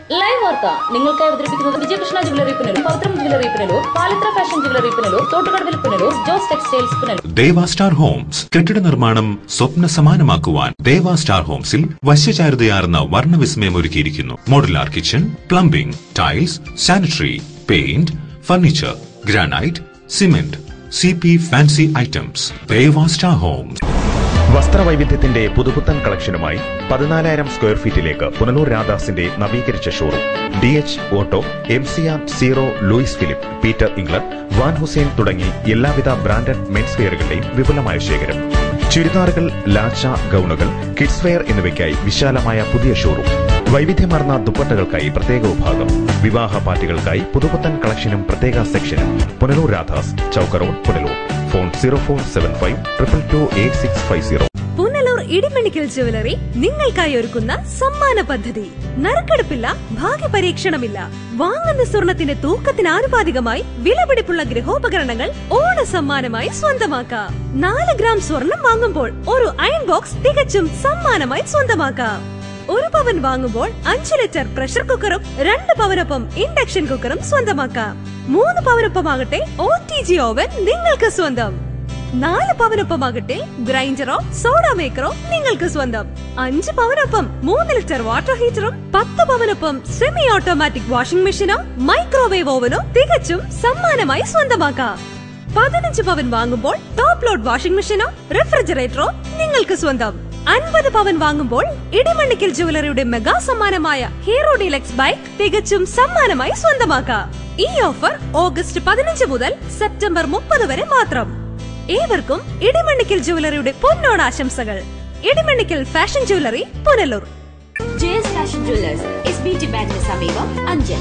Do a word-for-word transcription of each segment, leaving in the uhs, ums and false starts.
Live വാർത്ത നിങ്ങൾക്കായി അവതരിപ്പിക്കുന്നത് Vijayakrishna jewellery Punalur, Pavithram jewellery Punalur, Palithra fashion jewellery Punalur, തോട്ടുകടവിൽ Punalur, Jose textiles Punalur. Deva star homes കെട്ടിട നിർമ്മാണം സ്വപ്ന സമാനമാക്കുവാൻ ദേവ സ്റ്റാർ ഹോംസിൽ വശ്യചാരുതയാർന്ന വർണ്ണവിസ്മയം ഒരുക്കിയിരിക്കുന്നു. Modular kitchen, plumbing, tiles, sanitary, paint, furniture, granite, cement, C P fancy items. Deva star homes. വസ്ത്രവൈവിധ്യത്തിന്റെ പുതുപുത്തൻ കളക്ഷനുമായി പതിനാലായിരം സ്ക്വയർ ഫീറ്റിലേക്ക് പുനലൂർ രാധാസിന്റെ നവീകരിച്ച showroom. D H auto, M C R, zero, Louis Philippe, Peter England, Van Heusen തുടങ്ങി എല്ലാവിധ ബ്രാൻഡഡ് മെൻസ് വെയറുകളുടെയും വിപുലമായ ശേഖരം. ചുരിദാറുകൾ, ലാച്ച, ഗൌണുകൾ, കിഡ്സ് വെയർ എന്നിവയ്ക്കായി വിശാലമായ പുതിയ ഷോറൂം. വൈവിധ്യമാർന്ന ദുപ്പട്ടകൾക്കായി പ്രത്യേക വിഭാഗം. വിവാഹ പാർട്ടികൾക്കായി പുതുപുത്തൻ കളക്ഷനും പ്രത്യേക സെക്ഷനും. Punalur Radhas, Chowka road, Punalur. Phone zero four seven five triple two eight six five zero. Punalur Idimannickal jewellery നിങ്ങൾക്കായി ഒരുക്കുന്ന സമ്മാന പദ്ധതി. നറുക്കെടുപ്പില്ല, ഭാഗ്യപരീക്ഷണമില്ല. വാങ്ങുന്ന സ്വർണത്തിന്റെ തൂക്കത്തിന് ആനുപാതികമായി വിലപിടിപ്പുള്ള ഗൃഹോപകരണങ്ങൾ ഓണ സമ്മാനമായി സ്വന്തമാക്കാം. നാല് ഗ്രാം സ്വർണം വാങ്ങുമ്പോൾ ഒരു അയൺ ബോക്സ് തികച്ചും സമ്മാനമായി സ്വന്തമാക്കാം. ഒരു പവൻ വാങ്ങുമ്പോൾ അഞ്ചു ലിറ്റർ പ്രഷർ കുക്കറും രണ്ട് പവനൊപ്പം ഇൻഡക്ഷൻ കുക്കറും സ്വന്തമാക്കാം. മൂന്ന് പവനൊപ്പമാകട്ടെ ഒ ടി ജി ഓവൻ നിങ്ങൾക്ക് സ്വന്തം. നാല് പവനൊപ്പമാകട്ടെ ഗ്രൈൻഡറോ സോഡ മേക്കറോ നിങ്ങൾക്ക് സ്വന്തം. അഞ്ച് പവനൊപ്പം മൂന്ന് ലിറ്റർ വാട്ടർ ഹീറ്ററും പത്ത് പവനൊപ്പം സെമി ഓട്ടോമാറ്റിക് വാഷിംഗ് മെഷീനോ മൈക്രോവേവ് ഓവനോ തികച്ചും സമ്മാനമായി സ്വന്തമാക്കാം. പതിനഞ്ച് പവൻ വാങ്ങുമ്പോൾ ടോപ്പ് ലോഡ് വാഷിംഗ് മെഷീനോ റെഫ്രിജറേറ്ററോ നിങ്ങൾക്ക് സ്വന്തം. അൻപത് പവൻ വാങ്ങുമ്പോൾ ഇടിമണ്ണിക്കൽ ജ്വല്ലറിയുടെ മെഗാ സമ്മാനമായ ഹീറോ ഡീലക്സ് ബൈക്ക് തികച്ചും സമ്മാനമായി സ്വന്തമാക്കാം. ഈ ഓഫർ ഓഗസ്റ്റ് പതിനഞ്ച് മുതൽ സെപ്റ്റംബർ മുപ്പത് വരെ മാത്രം. ഏവർക്കും ഇടിമണ്ണിക്കൽ ജ്വല്ലറിയുടെ പൊന്നോണാശംസകൾ. Idimannickal fashion jewellery, Punalur. J S fashion jewellers, S B T ബാങ്കിന് സമീപം, അഞ്ചൽ.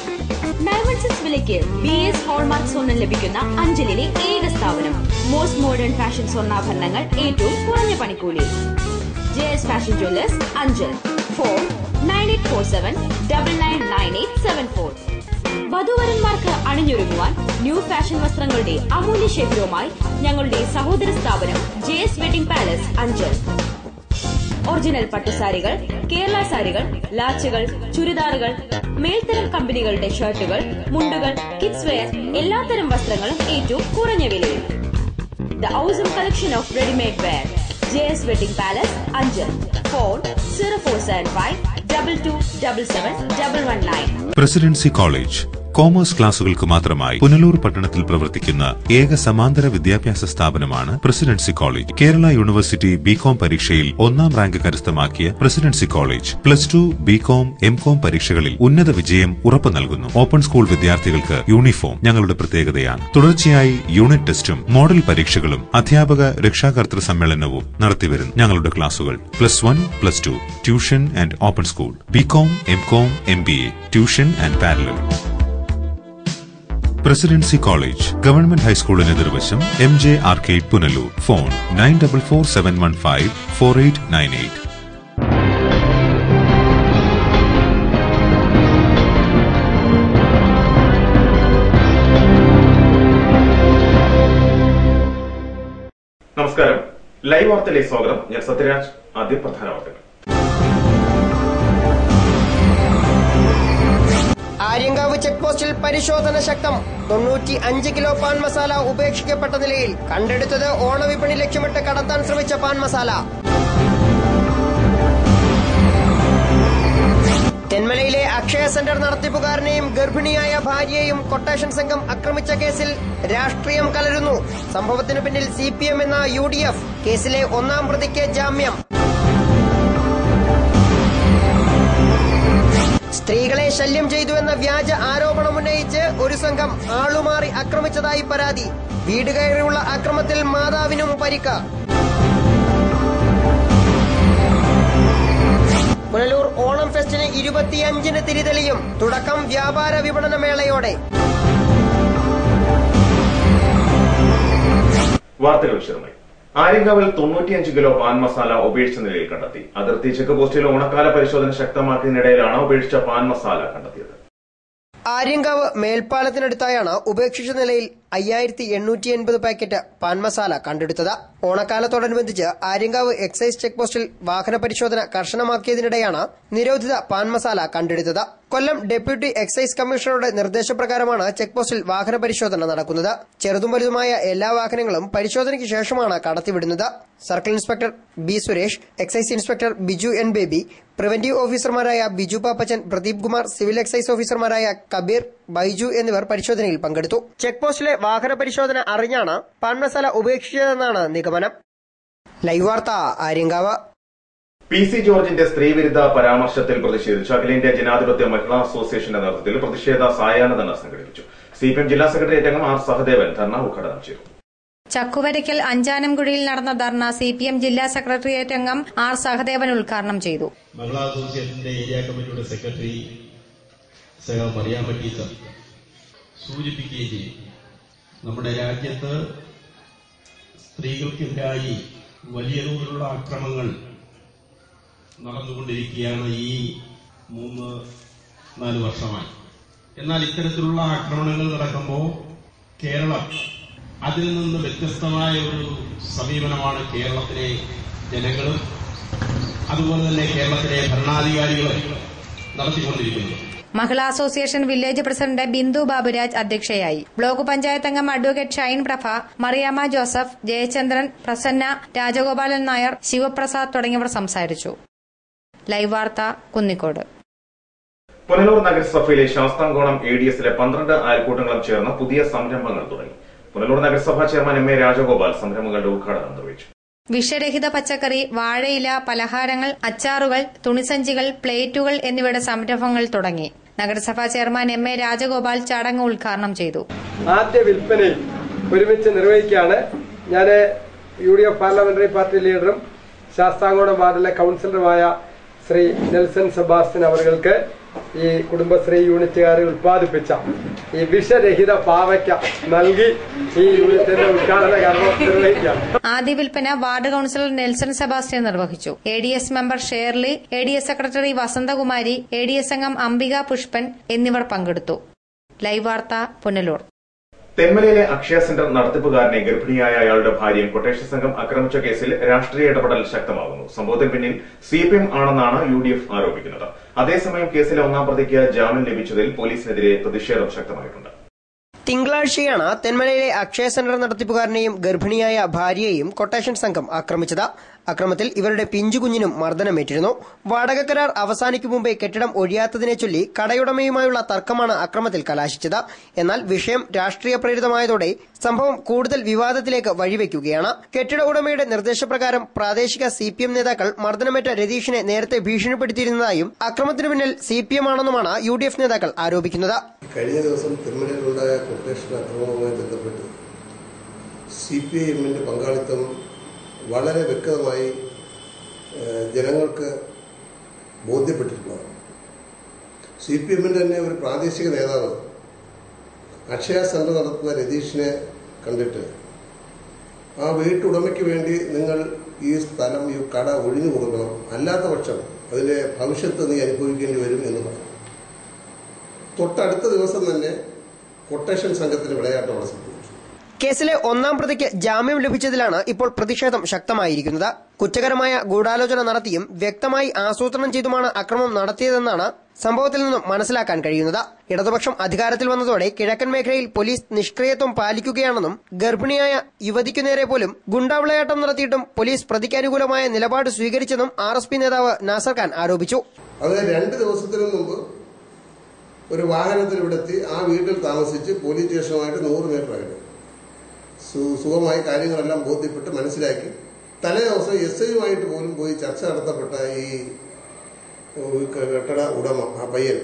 നയൻ വൺ സിക്സ് വിലയ്ക്ക് ബി എസ് ഹോൾമാർക്ക് സ്വർണ്ണം ലഭിക്കുന്ന അഞ്ചലിലെ ഏക സ്ഥാപനം. മോസ്റ്റ് മോഡേൺ ഫാഷൻ സ്വർണ്ണാഭരണങ്ങൾ ഏറ്റവും കുറഞ്ഞ പണിക്കൂലി. J S fashion jewellers, Anchal. Phone nine eight four seven double nine nine eight seven four. വധുവരന്മാർക്ക് അണിഞ്ഞൊരുങ്ങുവാൻ ന്യൂ ഫാഷൻ വസ്ത്രങ്ങളുടെ അമൂല്യ ശേഖരവുമായി ഞങ്ങളുടെ സഹോദര സ്ഥാപനം J S wedding palace, Anchal. Original പട്ടുസാരികൾ, കേരള സാരികൾ, ലാച്ചുകൾ, ചുരിദാറുകൾ, മേൽത്തരം കമ്പനികളുടെ ഷർട്ടുകൾ, മുണ്ടുകൾ, കിഡ്സ് വെയർ, എല്ലാത്തരം വസ്ത്രങ്ങളും ഏറ്റവും കുറഞ്ഞ വിലയിൽ. The awesome collection of readymade wear. J S wedding palace, Anchal. Phone zero four seven five double two double seven double one nine. Presidency college commerce ക്ലാസുകൾക്ക് മാത്രമായി പുനലൂർ പട്ടണത്തിൽ പ്രവർത്തിക്കുന്ന ഏക സമാന്തര വിദ്യാഭ്യാസ സ്ഥാപനമാണ് presidency college. Kerala university B Com പരീക്ഷയിൽ ഒന്നാം റാങ്ക് കരസ്ഥമാക്കിയ presidency college plus two, B Com, M Com പരീക്ഷകളിൽ ഉന്നത വിജയം ഉറപ്പു നൽകുന്നു. ഓപ്പൺ സ്കൂൾ വിദ്യാർത്ഥികൾക്ക് യൂണിഫോം ഞങ്ങളുടെ പ്രത്യേകതയാണ്. തുടർച്ചയായി യൂണിറ്റ് ടെസ്റ്റും മോഡൽ പരീക്ഷകളും അധ്യാപക രക്ഷാകർതൃ സമ്മേളനവും നടത്തിവരുന്നു. ഞങ്ങളുടെ ക്ലാസുകൾ plus one, plus two, tuition and open school, B Com, M Com, M B A, tuition and parallel. Presidency college government ഹൈസ്കൂളിന് എതിർവശം, M J arcade, Punalur. Phone nine double four seven one five four eight nine eight. നമസ്കാരം. Live വാർത്തയിലേക്ക് സ്വാഗതം. ഞാൻ സത്യരാജ്. ആദ്യം പ്രധാന വാർത്തകൾ. Aryankavu check പോസ്റ്റിൽ പരിശോധന ശക്തം. തൊണ്ണൂറ്റി അഞ്ച് കിലോ പാൻ മസാല ഉപേക്ഷിക്കപ്പെട്ട നിലയിൽ. കണ്ടെടുത്തത് ഓണവിപണി ലക്ഷ്യമിട്ട് കടത്താൻ ശ്രമിച്ച പാൻ മസാല. തെന്മലയിലെ അക്ഷയ സെന്റർ നടത്തിപ്പുകാരനെയും ഗർഭിണിയായ ഭാര്യയെയും കൊട്ടേഷൻ സംഘം ആക്രമിച്ച കേസിൽ രാഷ്ട്രീയം കലരുന്നു. സംഭവത്തിനു പിന്നിൽ സി പി എം എന്ന യു ഡി എഫ്. കേസിലെ ഒന്നാം പ്രതിക്ക് ജാമ്യം. സ്ത്രീകളെ ശല്യം ചെയ്തുവെന്ന വ്യാജ ആരോപണമുന്നയിച്ച് ഒരു സംഘം ആളുമാറി ആക്രമിച്ചതായി പരാതി. വീട് കയറിയുള്ള ആക്രമത്തിൽ മാതാവിനും പരിക്ക്. പുനലൂർ ഓണം ഫെസ്റ്റിന് ഇരുപത്തിയഞ്ചിന് തിരിതെളിയും. തുടക്കം വ്യാപാര വിപണന മേളയോടെ. വാർത്തകൾ വിശദമായി. ആര്യങ്കാവിൽ തൊണ്ണൂറ്റിയഞ്ച് കിലോ പാൻ മസാല ഉപേക്ഷിച്ച നിലയിൽ കണ്ടെത്തി. അതിർത്തി ചെക്ക് പോസ്റ്റിൽ ഓണക്കാല പരിശോധന ശക്തമാക്കിയതിനിടയിലാണ് ഉപേക്ഷിച്ച പാൻ മസാല കണ്ടെത്തിയത്. ആര്യങ്കാവ് മേൽപ്പാലത്തിനടുത്തായാണ് ഉപേക്ഷിച്ച നിലയിൽ അയ്യായിരത്തി എണ്ണൂറ്റി എൺപത് പാക്കറ്റ് പാൻ മസാല കണ്ടെടുത്തത്. ഓണക്കാലത്തോടനുബന്ധിച്ച് ആര്യങ്കാവ് എക്സൈസ് ചെക്ക് പോസ്റ്റിൽ വാഹന പരിശോധന കർശനമാക്കിയതിനിടെയാണ് നിരോധിത പാൻ മസാല കണ്ടെടുത്തത്. കൊല്ലം ഡെപ്യൂട്ടി എക്സൈസ് കമ്മീഷണറുടെ നിർദ്ദേശപ്രകാരമാണ് ചെക്ക് പോസ്റ്റിൽ വാഹന പരിശോധന നടക്കുന്നത്. ചെറുതും വലുതുമായ എല്ലാ വാഹനങ്ങളും പരിശോധനയ്ക്ക് ശേഷമാണ് കടത്തിവിടുന്നത്. Circle inspector B Suresh, excise inspector Biju N Baby, preventive ഓഫീസർമാരായ ബിജു പാപ്പച്ചൻ, പ്രദീപ് കുമാർ, സിവിൽ എക്സൈസ് ഓഫീസർമാരായ കബീർ, ബൈജു എന്നിവർ പരിശോധനയിൽ പങ്കെടുത്തു. ചെക്ക് പോസ്റ്റിലെ വാഹന പരിശോധന അറിഞ്ഞാണ് പാൻ മസാല ഉപേക്ഷിച്ചതെന്നാണ് നിഗമനം. Live Vartha Aryankavu. P C ജോർജിന്റെ സ്ത്രീവിരുദ്ധ പരാമർശത്തിൽ പ്രതിഷേധിച്ച് അഖിലേന്ത്യാ ജനാധിപത്യ മഹിളാ അസോസിയേഷന്റെ നേതൃത്വത്തിൽ പ്രതിഷേധ സായാഹ്ന ധർണ സംഘടിപ്പിച്ചു. സി പി എം ജില്ലാ സെക്രട്ടേറിയറ്റ് അംഗം ആർ സഹദേവൻ ധർണ ഉദ്ഘാടനം ചെയ്തു. ചക്കുവരയ്ക്കൽ അഞ്ചാനംകുഴിയിൽ നടന്ന ധർണ സി പി എം ജില്ലാ സെക്രട്ടേറിയറ്റ് അംഗം ആർ സഹദേവൻ ഉദ്ഘാടനം ചെയ്തു. മഹിളാ അസോസിയേഷന്റെ ഏരിയ കമ്മിറ്റിയുടെ സെക്രട്ടറി സഹ മറിയാമ്മ ടീച്ചർ സൂചിപ്പിക്കുകയും ചെയ്യും. നമ്മുടെ രാജ്യത്ത് സ്ത്രീകൾക്കെതിരായി വലിയ തോതിലുള്ള ആക്രമണങ്ങൾ നടന്നുകൊണ്ടിരിക്കുകയാണ് ഈ മൂന്ന് നാല് വർഷമായി. എന്നാൽ ഇത്തരത്തിലുള്ള ആക്രമണങ്ങൾ നടക്കുമ്പോൾ കേരളം അതിൽ നിന്ന് വ്യത്യസ്തമായ ഒരു സമീപനമാണ് കേരളത്തിലെ ജനങ്ങളും അതുപോലെ തന്നെ കേരളത്തിലെ ഭരണാധികാരികളും നടത്തിക്കൊണ്ടിരിക്കുന്നത്. Mahila association village president Bindu Baburaj അധ്യക്ഷയായി. ബ്ലോക്ക് പഞ്ചായത്ത് അംഗം അഡ്വക്കേറ്റ് ഷൈൻ പ്രഭ, മറിയാമ്മ ജോസഫ്, ജയചന്ദ്രൻ, പ്രസന്ന, രാജഗോപാലൻ നായർ, ശിവപ്രസാദ് തുടങ്ങിയവർ സംസാരിച്ചു. ലൈവ് വാർത്ത കുന്നിക്കോട്. പുനലൂർ നഗരസഭയിലെ ശാസ്താംകോണം എ ഡി എസിലെ പന്ത്രണ്ട് അയൽക്കൂട്ടങ്ങളും ചേർന്ന് പുതിയ സംരംഭങ്ങൾ തുടങ്ങി. പുനലൂർ നഗരസഭാ ചെയർമാൻ എം എ രാജഗോപാൽ സംരംഭങ്ങളുടെ ഉദ്ഘാടനം നിർവഹിച്ചു. വിഷരഹിത പച്ചക്കറി, വാഴയില, പലഹാരങ്ങൾ, അച്ചാറുകൾ, തുണിസഞ്ചികൾ, പ്ലേറ്റുകൾ എന്നിവയുടെ സംരംഭങ്ങൾ തുടങ്ങി. നഗരസഭാ ചെയർമാൻ എം എ രാജഗോപാൽ ചടങ്ങ് ഉദ്ഘാടനം ചെയ്തു. ആദ്യ വിൽപ്പനയും ഒരുമിച്ച് നിർവഹിക്കുകയാണ്. ഞാൻ U D F parliamentary party ലീഡറും ശാസ്താംകോണം വാർഡിലെ കൌൺസിലറുമായ ശ്രീ നെൽസൺ സെബാസ്റ്റ്യൻ അവർക്ക് ഈ കുടുംബശ്രീ യൂണിറ്റുകാരെ ഉത്പാദിപ്പിച്ച ഈ വിഷരഹിത പാവയ്ക്ക നൽകി ഈ യൂണിറ്റിന്റെ ഉദ്ഘാടന കർമ്മം നിർവഹിക്കാം. ആദ്യ വിൽപ്പന വാർഡ് കൌൺസിലർ നെൽസൺ സെബാസ്റ്റ്യൻ നിർവഹിച്ചു. A D S member Shirley, A D S secretary Vasanthakumari, A D S അംഗം അംബിക പുഷ്പൻ എന്നിവർ പങ്കെടുത്തു. ലൈവ് വാർത്ത പുനലൂർ. തെന്മലയിലെ അക്ഷയ സെന്റർ നടത്തിപ്പുകാരനെ ഗർഭിണിയായ അയാളുടെ ഭാര്യയും കൊട്ടേഷൻ സംഘം ആക്രമിച്ച കേസിൽ രാഷ്ട്രീയ ഇടപെടൽ ശക്തമാകുന്നു. സംഭവത്തിന് പിന്നിൽ സി പി എം ആണെന്നാണ് യു ഡി എഫ് ആരോപിക്കുന്നത്. അതേസമയം കേസിലെ ഒന്നാം പ്രതിക്ക് ജാമ്യം ലഭിച്ചതിൽ പോലീസിനെതിരെ പ്രതിഷേധം ശക്തമായിട്ടുണ്ട്. തിങ്കളാഴ്ചയാണ് തെന്മലയിലെ അക്ഷയ സെന്റർ നടത്തിപ്പുകാരനെയും ഗർഭിണിയായ ഭാര്യയെയും കൊട്ടേഷൻ സംഘം ആക്രമിച്ചത്. അക്രമത്തിൽ ഇവരുടെ പിഞ്ചുകുഞ്ഞിനും മർദ്ദനമേറ്റിരുന്നു. വാടക കരാർ അവസാനിക്കും മുമ്പേ കെട്ടിടം ഒഴിയാത്തതിനെ ചൊല്ലി കടയുടമയുമായുള്ള തർക്കമാണ് അക്രമത്തിൽ കലാശിച്ചത്. എന്നാൽ വിഷയം രാഷ്ട്രീയ പ്രേരിതമായതോടെ സംഭവം കൂടുതൽ വിവാദത്തിലേക്ക് വഴിവെക്കുകയാണ്. കെട്ടിട ഉടമയുടെ നിർദ്ദേശപ്രകാരം പ്രാദേശിക സി പി എം നേതാക്കൾ മർദ്ദനമേറ്റ രതീഷിനെ നേരത്തെ ഭീഷണിപ്പെടുത്തിയിരുന്നതായും അക്രമത്തിനു പിന്നിൽ സി പി എം ആണെന്നുമാണ് യു ഡി എഫ് നേതാക്കൾ ആരോപിക്കുന്നത്. കഴിഞ്ഞ ദിവസം തിരുമലയിലുണ്ടായ കൊട്ടേഷൻ അക്രമവുമായി ബന്ധപ്പെട്ട് സി പി ഐ എമ്മിന്റെ പങ്കാളിത്തം വളരെ വ്യക്തമായി ജനങ്ങൾക്ക് ബോധ്യപ്പെട്ടിട്ടുള്ളതാണ്. സി പി എമ്മിന്റെ തന്നെ ഒരു പ്രാദേശിക നേതാവ് അക്ഷയ സെന്റർ നടത്തുന്ന രതീഷിനെ കണ്ടിട്ട് ആ വീട്ടുടമയ്ക്ക് വേണ്ടി നിങ്ങൾ ഈ സ്ഥലം ഈ കട ഒഴിഞ്ഞു കൊടുക്കണം, അല്ലാത്ത പക്ഷം അതിന്റെ ഭവിഷ്യത്ത് നീ അനുഭവിക്കേണ്ടി വരും എന്ന് പറഞ്ഞു. തൊട്ടടുത്ത ദിവസം തന്നെ കൊട്ടേഷൻ സംഘത്തിന് വിളയാട്ടം അവിടെ സംഭവിച്ചു. കേസിലെ ഒന്നാം പ്രതിക്ക് ജാമ്യം ലഭിച്ചതിലാണ് ഇപ്പോൾ പ്രതിഷേധം ശക്തമായിരിക്കുന്നത്. കുറ്റകരമായ ഗൂഢാലോചന നടത്തിയും വ്യക്തമായി ആസൂത്രണം ചെയ്തുമാണ് അക്രമം നടത്തിയതെന്നാണ് സംഭവത്തിൽ നിന്നും മനസ്സിലാക്കാൻ കഴിയുന്നത്. ഇടതുപക്ഷം അധികാരത്തിൽ വന്നതോടെ കിഴക്കൻ മേഖലയിൽ പോലീസ് നിഷ്ക്രിയത്വം പാലിക്കുകയാണെന്നും ഗർഭിണിയായ യുവതിക്കു നേരെ പോലും ഗുണ്ടാവിളയാട്ടം നടത്തിയിട്ടും പോലീസ് പ്രതിക്കനുകൂലമായ നിലപാട് സ്വീകരിച്ചെന്നും ആർ എസ് പി നേതാവ് നാസർ ഖാൻ ആരോപിച്ചു. അത് രണ്ട് ദിവസത്തിനു മുമ്പ് ഒരു വാഹനത്തിൽ ഇവിടെത്തി ആ വീട്ടിൽ താമസിച്ച് പോലീസ് സ്റ്റേഷനുമായിട്ട് നൂറ് മീറ്റർ അകലെ സുഖമായി കാര്യങ്ങളെല്ലാം ബോധ്യപ്പെട്ട് മനസ്സിലാക്കി തലേ ദിവസം എസ് ഐയുമായിട്ട് പോലും പോയി ചർച്ച നടത്തപ്പെട്ട ഈ കെട്ടിട ഉടമ ആ പയ്യൻ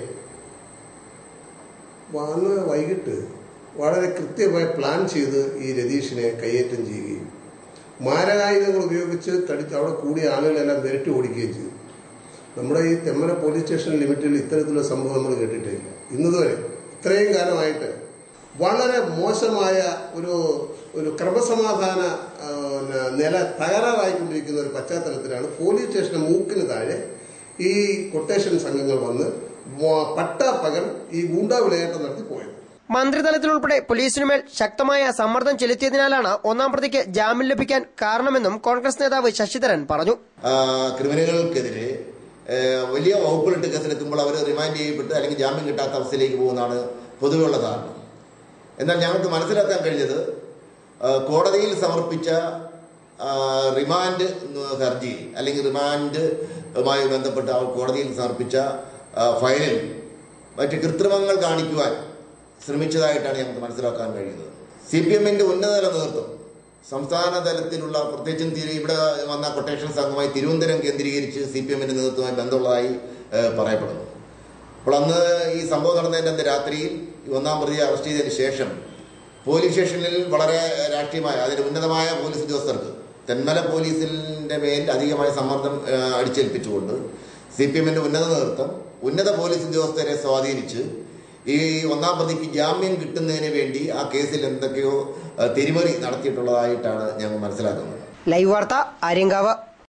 വന്ന് വൈകിട്ട് വളരെ കൃത്യമായി പ്ലാൻ ചെയ്ത് ഈ രതീഷിനെ കയ്യേറ്റം ചെയ്യുകയും മാരകായുധങ്ങൾ ഉപയോഗിച്ച് തടിച്ച് അവിടെ കൂടിയ ആളുകളെല്ലാം വിരട്ടി ഓടിക്കുകയും ചെയ്തു. നമ്മുടെ ഈ തെന്മല പോലീസ് സ്റ്റേഷൻ ലിമിറ്റിൽ ഇത്തരത്തിലുള്ള സംഭവം നമ്മൾ കേട്ടിട്ടില്ല. ഇന്നതുവരെ ഇത്രയും കാലമായിട്ട് വളരെ മോശമായ ഒരു ഒരു ക്രമസമാധാന നില തകരാറായിക്കൊണ്ടിരിക്കുന്ന ഒരു പശ്ചാത്തലത്തിലാണ് പോലീസ് സ്റ്റേഷന്റെ മൂക്കിന് താഴെ ഈ കൊട്ടേഷൻ സംഘങ്ങൾ വന്ന് പട്ടാപ്പകൽ ഈ ഗൂണ്ടാ വിളയാട്ടം നടത്തി പോയത്. മന്ത്രിതലത്തിലുൾപ്പെടെ പോലീസിനുമേൽ ശക്തമായ സമ്മർദ്ദം ചെലുത്തിയതിനാലാണ് ഒന്നാം പ്രതിക്ക് ജാമ്യം ലഭിക്കാൻ കാരണമെന്നും കോൺഗ്രസ് നേതാവ് ശശിധരൻ പറഞ്ഞു. ക്രിമിനലുകൾക്കെതിരെ വലിയ വകുപ്പുകളിട്ട് കേസിലെത്തുമ്പോൾ അവർ റിമാൻഡ് ചെയ്യപ്പെട്ട് അല്ലെങ്കിൽ ജാമ്യം കിട്ടാത്ത അവസ്ഥയിലേക്ക് പോകുന്നതാണ് പൊതുവെയുള്ള ധാരണ. എന്നാൽ ഞങ്ങൾക്ക് മനസ്സിലാക്കാൻ കഴിഞ്ഞത് കോടതിയിൽ സമർപ്പിച്ച റിമാൻഡ് ഹർജി അല്ലെങ്കിൽ റിമാൻഡുമായി ബന്ധപ്പെട്ട് അവർ കോടതിയിൽ സമർപ്പിച്ച ഫയലിൽ മറ്റ് കൃത്രിമങ്ങൾ കാണിക്കുവാൻ ശ്രമിച്ചതായിട്ടാണ് ഞങ്ങൾക്ക് മനസ്സിലാക്കാൻ കഴിയുന്നത്. സി പി എമ്മിന്റെ ഉന്നതതല നേതൃത്വം സംസ്ഥാന തലത്തിലുള്ള പ്രത്യേകിച്ചും ഇവിടെ വന്ന കൊട്ടേഷൻ സംഘമായി തിരുവനന്തപുരം കേന്ദ്രീകരിച്ച് സി പി എമ്മിന്റെ നേതൃത്വമായി ബന്ധമുള്ളതായി പറയപ്പെടുന്നു. അപ്പോൾ അന്ന് ഈ സംഭവം നടന്നതിൻ്റെ അന്ന് രാത്രിയിൽ ഒന്നാം പ്രതിയെ അറസ്റ്റ് ചെയ്തതിന് ശേഷം പോലീസ് സ്റ്റേഷനിൽ വളരെ രാഷ്ട്രീയമായ അതിന്റെ ഉന്നതമായ പോലീസ് ഉദ്യോഗസ്ഥർക്ക് തെന്മല പോലീസിന്റെ മേൽ അധികമായ സമ്മർദ്ദം അടിച്ചേൽപ്പിച്ചുകൊണ്ട് സി പി എമ്മിന്റെ ഉന്നത നേതൃത്വം ഉന്നത പോലീസ് ഉദ്യോഗസ്ഥരെ സ്വാധീനിച്ച് ഈ ഒന്നാം പ്രതിക്ക് ജാമ്യം കിട്ടുന്നതിന് വേണ്ടി ആ കേസിൽ എന്തൊക്കെയോ തിരിമറി നടത്തിയിട്ടുള്ളതായിട്ടാണ് ഞങ്ങൾ മനസ്സിലാക്കുന്നത്. Live Vartha Aryankavu.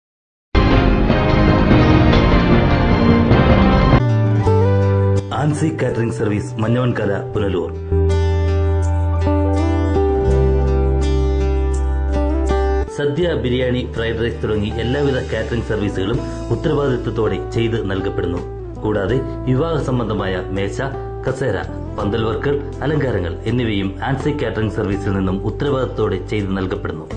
Ancy catering service Manjavankara Punalur. Sadya, biryani, fried rice തുടങ്ങി എല്ലാവിധ കാറ്ററിംഗ് സർവീസുകളും ഉത്തരവാദിത്വത്തോടെ ചെയ്ത് നൽകപ്പെടുന്നു. കൂടാതെ വിവാഹ സംബന്ധമായ മേശ, കസേര, പന്തൽ വർക്കുകൾ, അലങ്കാരങ്ങൾ എന്നിവയും ആൻസി കാറ്ററിംഗ് സർവീസിൽ നിന്നും ഉത്തരവാദിത്വത്തോടെ ചെയ്ത് നൽകപ്പെടുന്നു.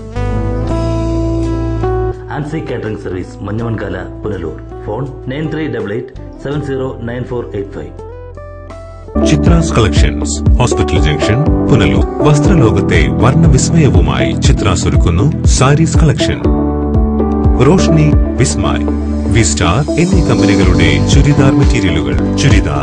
Ancy catering service Manjavankala Punalur. Phone nine three double eight seven zero nine four eight five. Chithras collections, hospital junction, Punalur. വസ്ത്രലോകത്തെ വർണ്ണവിസ്മയവുമായി ചിത്രാസ് ഒരുക്കുന്നു സാരീസ് കളക്ഷൻ. റോഷ്നി, വിസ്മയ്, വിസ്റ്റാർ എന്നീ കമ്പനികളുടെ ചുരിദാർ മെറ്റീരിയലുകൾ, churidar,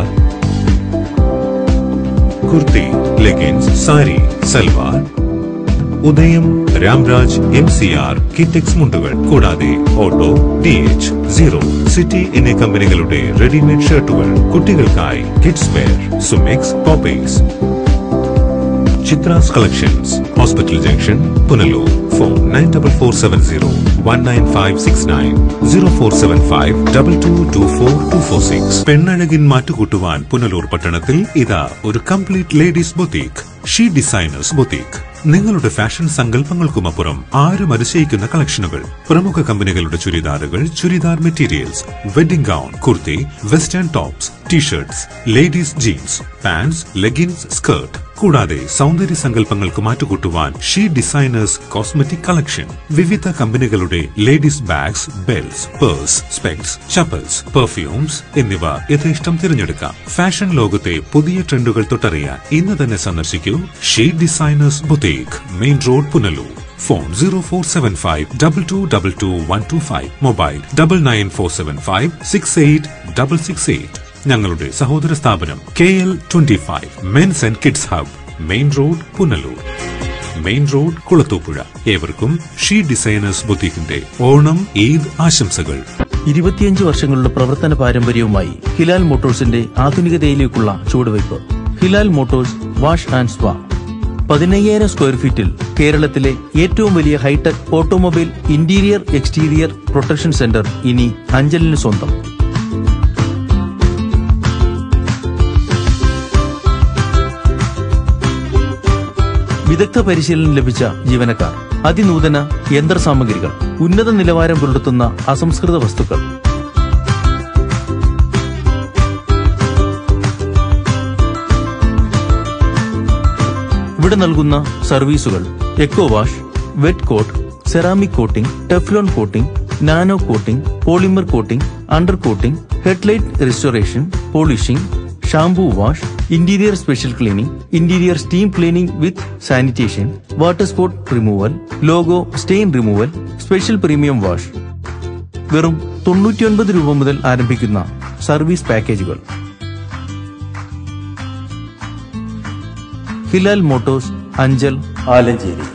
kurti, leggings, sari, salwar, Udayam, Ramraj, M C R, Kitex മുണ്ടുകൾ, കൂടാതെ Otto, D H, zero, city എന്നീ കമ്പനികളുടെ റെഡിമെയ്ഡ് ഷർട്ടുകൾ, കുട്ടികൾക്കായി kids wear, Sumix, poppers. Chithras collections, hospital junction, Punalur. Phone nine double four seven zero one nine five six nine zero four seven five double two two four two four six. പെണ്ണഴകിൻ മാറ്റുകൂട്ടുവാൻ പുനലൂർ പട്ടണത്തിൽ ഇതാ ഒരു complete ladies boutique, she designers boutique. നിങ്ങളുടെ fashion സങ്കല്പങ്ങൾക്കുമപ്പുറം ആരും അതിശയിക്കുന്ന കളക്ഷനുകൾ. പ്രമുഖ കമ്പനികളുടെ ചുരിദാറുകൾ, churidar materials, wedding gown, kurti, western tops, T shirts, ladies jeans, pants, leggings, skirt. കൂടാതെ സൗന്ദര്യ സങ്കല്പങ്ങൾക്ക് മാറ്റുകൂട്ടുവാൻ ഷീ ഡിസൈനേഴ്സ് കോസ്മെറ്റിക് കളക്ഷൻ. വിവിധ കമ്പനികളുടെ ladies bags, belts, purse, specs, chappals, perfumes എന്നിവ യഥേഷ്ടം തിരഞ്ഞെടുക്കാം. ഫാഷൻ ലോകത്തെ പുതിയ ട്രെൻഡുകൾ തൊട്ടറിയാൻ ഇന്ന് തന്നെ സന്ദർശിക്കൂ she designers boutique, main road, Punalur. Phone zero four seven five double two double two one two five. Mobile double nine four seven five six eight double six eight. ഞങ്ങളുടെ സഹോദര സ്ഥാപനം K L twenty five men's and kids hub, main road, Punalur. Main road, Kulathupuzha. ഏവർക്കും she designers ബൊത്തീക്കിന്റെ ഓണം, ഈദ് ആശംസകൾ. ഇരുപത്തിയഞ്ച് വർഷങ്ങളുടെ പ്രവർത്തന പാരമ്പര്യവുമായി ഹിലാൽ മോട്ടോഴ്സിന്റെ ആധുനികതയിലേക്കുള്ള ചുവടുവയ്പ്. Hilal motors wash and spa. പതിനയ്യായിരം സ്ക്വയർ ഫീറ്റിൽ കേരളത്തിലെ ഏറ്റവും വലിയ hi tech automobile interior exterior protection centre ഇനി അഞ്ചലിന് സ്വന്തം. വിദഗ്ധ പരിശീലനം ലഭിച്ച ജീവനക്കാർ, അതിനൂതന യന്ത്രസാമഗ്രികൾ, ഉന്നത നിലവാരം പുലർത്തുന്ന അസംസ്കൃത വസ്തുക്കൾ. ഇവിടെ നൽകുന്ന സർവീസുകൾ eco wash, wet coat, ceramic coating, Teflon coating, nano coating, polymer coating, under coating, headlight restoration, polishing, shampoo wash, interior special cleaning, interior steam cleaning with sanitation, water spot removal, logo stain removal, special premium wash. വെറും തൊണ്ണൂറ്റിയൊൻപത് രൂപ മുതൽ ആരംഭിക്കുന്ന service പാക്കേജുകൾ. Hilal motors, Anchal, Alanchery.